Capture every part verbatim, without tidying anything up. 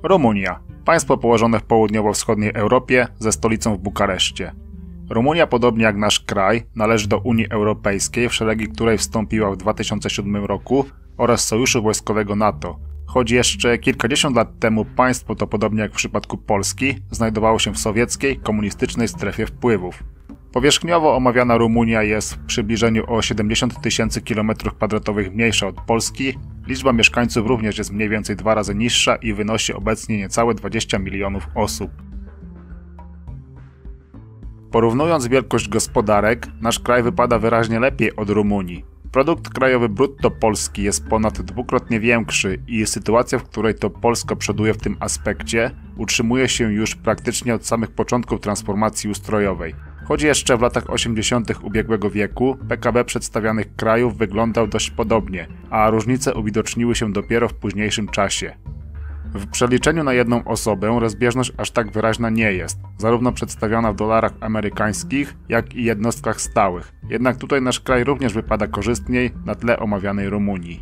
Rumunia. Państwo położone w południowo-wschodniej Europie ze stolicą w Bukareszcie. Rumunia, podobnie jak nasz kraj, należy do Unii Europejskiej, w szeregi której wstąpiła w dwa tysiące siódmym roku oraz Sojuszu Wojskowego NATO. Choć jeszcze kilkadziesiąt lat temu państwo to, podobnie jak w przypadku Polski, znajdowało się w sowieckiej, komunistycznej strefie wpływów. Powierzchniowo omawiana Rumunia jest w przybliżeniu o siedemdziesiąt tysięcy kilometrów kwadratowych mniejsza od Polski, liczba mieszkańców również jest mniej więcej dwa razy niższa i wynosi obecnie niecałe dwadzieścia milionów osób. Porównując wielkość gospodarek, nasz kraj wypada wyraźnie lepiej od Rumunii. Produkt krajowy brutto Polski jest ponad dwukrotnie większy i sytuacja, w której to Polska przoduje w tym aspekcie, utrzymuje się już praktycznie od samych początków transformacji ustrojowej. Choć jeszcze w latach osiemdziesiątych ubiegłego wieku P K B przedstawianych krajów wyglądał dość podobnie, a różnice uwidoczniły się dopiero w późniejszym czasie. W przeliczeniu na jedną osobę rozbieżność aż tak wyraźna nie jest, zarówno przedstawiona w dolarach amerykańskich, jak i jednostkach stałych. Jednak tutaj nasz kraj również wypada korzystniej na tle omawianej Rumunii.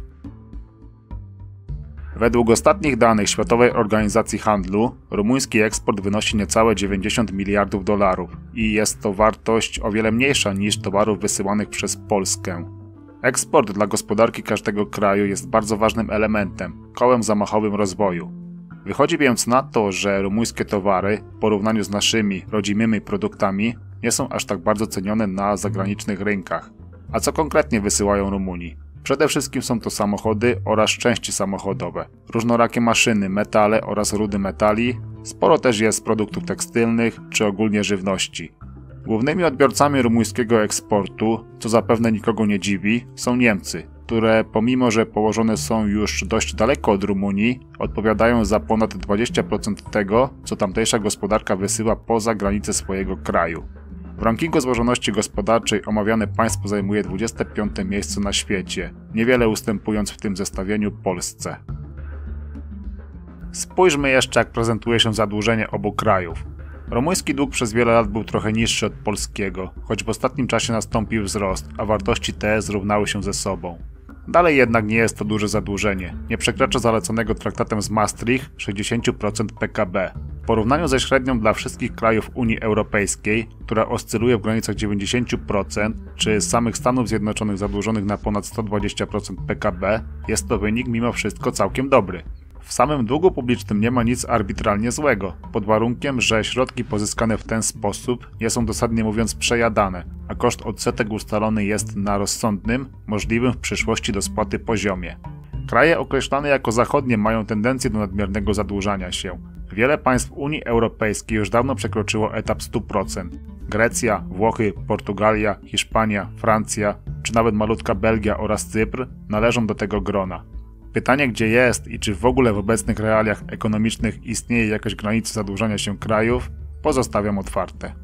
Według ostatnich danych Światowej Organizacji Handlu, rumuński eksport wynosi niecałe dziewięćdziesiąt miliardów dolarów i jest to wartość o wiele mniejsza niż towarów wysyłanych przez Polskę. Eksport dla gospodarki każdego kraju jest bardzo ważnym elementem, kołem zamachowym rozwoju. Wychodzi więc na to, że rumuńskie towary w porównaniu z naszymi rodzimymi produktami nie są aż tak bardzo cenione na zagranicznych rynkach. A co konkretnie wysyłają Rumunii? Przede wszystkim są to samochody oraz części samochodowe, różnorakie maszyny, metale oraz rudy metali, sporo też jest produktów tekstylnych czy ogólnie żywności. Głównymi odbiorcami rumuńskiego eksportu, co zapewne nikogo nie dziwi, są Niemcy, które pomimo, że położone są już dość daleko od Rumunii, odpowiadają za ponad dwadzieścia procent tego, co tamtejsza gospodarka wysyła poza granice swojego kraju. W rankingu złożoności gospodarczej omawiane państwo zajmuje dwudzieste piąte miejsce na świecie, niewiele ustępując w tym zestawieniu Polsce. Spójrzmy jeszcze, jak prezentuje się zadłużenie obu krajów. Rumuński dług przez wiele lat był trochę niższy od polskiego, choć w ostatnim czasie nastąpił wzrost, a wartości te zrównały się ze sobą. Dalej jednak nie jest to duże zadłużenie, nie przekracza zaleconego traktatem z Maastricht sześćdziesiąt procent P K B. W porównaniu ze średnią dla wszystkich krajów Unii Europejskiej, która oscyluje w granicach dziewięćdziesiąt procent, czy z samych Stanów Zjednoczonych zadłużonych na ponad sto dwadzieścia procent P K B, jest to wynik mimo wszystko całkiem dobry. W samym długu publicznym nie ma nic arbitralnie złego, pod warunkiem, że środki pozyskane w ten sposób nie są dosadnie mówiąc przejadane, a koszt odsetek ustalony jest na rozsądnym, możliwym w przyszłości do spłaty poziomie. Kraje określane jako zachodnie mają tendencję do nadmiernego zadłużania się. Wiele państw Unii Europejskiej już dawno przekroczyło etap stu procent. Grecja, Włochy, Portugalia, Hiszpania, Francja, czy nawet malutka Belgia oraz Cypr należą do tego grona. Pytanie, gdzie jest i czy w ogóle w obecnych realiach ekonomicznych istnieje jakaś granica zadłużania się krajów, pozostawiam otwarte.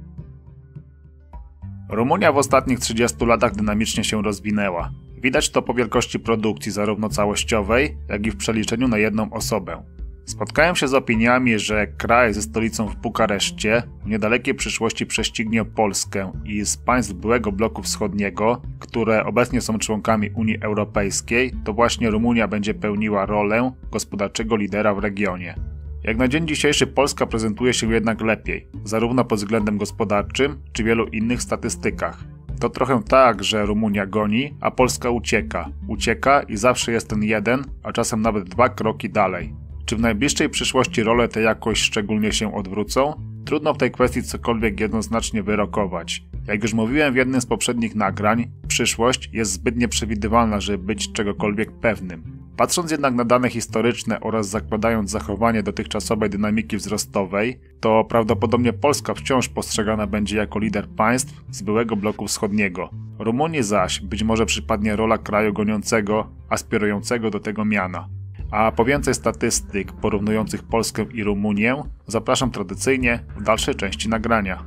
Rumunia w ostatnich trzydziestu latach dynamicznie się rozwinęła. Widać to po wielkości produkcji zarówno całościowej, jak i w przeliczeniu na jedną osobę. Spotkałem się z opiniami, że kraj ze stolicą w Bukareszcie w niedalekiej przyszłości prześcignie Polskę i z państw byłego bloku wschodniego, które obecnie są członkami Unii Europejskiej, to właśnie Rumunia będzie pełniła rolę gospodarczego lidera w regionie. Jak na dzień dzisiejszy Polska prezentuje się jednak lepiej, zarówno pod względem gospodarczym, czy wielu innych statystykach. To trochę tak, że Rumunia goni, a Polska ucieka. Ucieka i zawsze jest ten jeden, a czasem nawet dwa kroki dalej. Czy w najbliższej przyszłości role te jakoś szczególnie się odwrócą? Trudno w tej kwestii cokolwiek jednoznacznie wyrokować. Jak już mówiłem w jednym z poprzednich nagrań, przyszłość jest zbyt nieprzewidywalna, żeby być czegokolwiek pewnym. Patrząc jednak na dane historyczne oraz zakładając zachowanie dotychczasowej dynamiki wzrostowej, to prawdopodobnie Polska wciąż postrzegana będzie jako lider państw z byłego bloku wschodniego. Rumunii zaś być może przypadnie rola kraju goniącego, aspirującego do tego miana. A po więcej statystyk porównujących Polskę i Rumunię zapraszam tradycyjnie w dalszej części nagrania.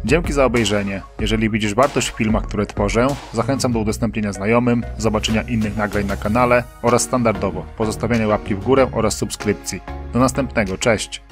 Dzięki za obejrzenie. Jeżeli widzisz wartość w filmach, które tworzę, zachęcam do udostępnienia znajomym, zobaczenia innych nagrań na kanale oraz standardowo pozostawienia łapki w górę oraz subskrypcji. Do następnego, cześć!